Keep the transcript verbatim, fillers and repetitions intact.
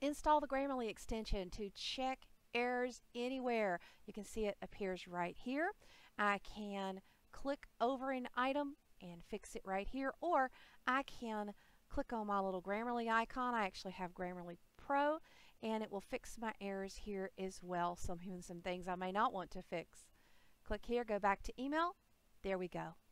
install the Grammarly extension to check errors anywhere. You can see it appears right here. I can click over an item and fix it right here, or I can click on my little Grammarly icon. I actually have Grammarly Pro, and it will fix my errors here as well. Some, some things I may not want to fix. Click here, go back to email. There we go.